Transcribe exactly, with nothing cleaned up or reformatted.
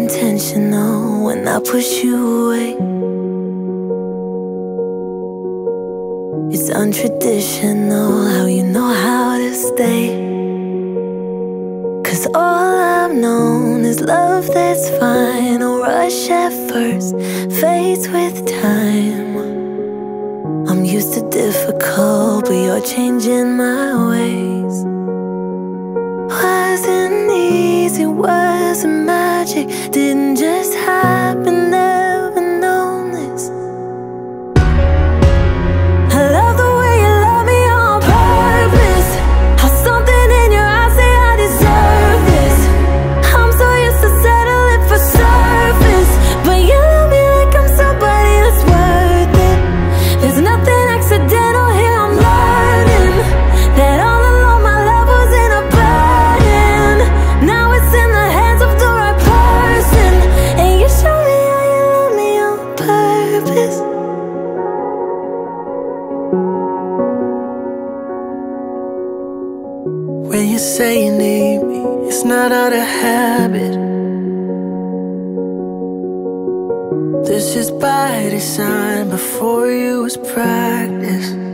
intentional when I push you away. It's untraditional how you know how to stay. Cause all I've known is love that's fine. A rush at first, fades with time. I'm used to difficult, but you're changing my ways. Wasn't easy, wasn't magic, didn't just happen, never known this. I love the way you love me on purpose. How something in your eyes say I deserve this. I'm so used to settling for surface, but you love me like I'm somebody that's worth it. There's nothing accidental here, I'm learning that all along my love wasn't a burden. Now it's in the hands of the right person, and you show me how you love me on purpose. When you say you need me, it's not out of habit. This is by design, before you was practice.